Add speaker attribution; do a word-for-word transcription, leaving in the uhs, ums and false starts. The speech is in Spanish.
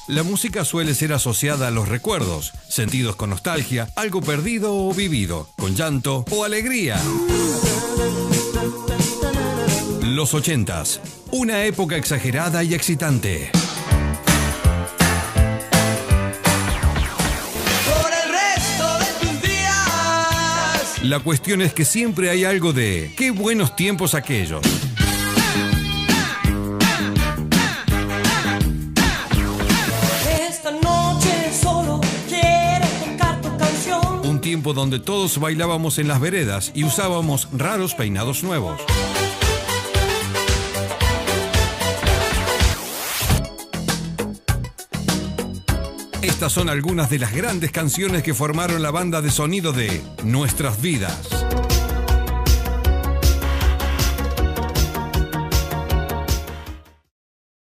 Speaker 1: La música suele ser asociada a los recuerdos, sentidos con nostalgia, algo perdido o vivido, con llanto o alegría. Los ochentas, una época exagerada y excitante.
Speaker 2: Por el resto de tus días.
Speaker 1: La cuestión es que siempre hay algo de qué buenos tiempos aquellos.
Speaker 2: Esta noche solo quiero tocar tu canción.
Speaker 1: Un tiempo donde todos bailábamos en las veredas y usábamos raros peinados nuevos. Estas son algunas de las grandes canciones que formaron la banda de sonido de Nuestras Vidas.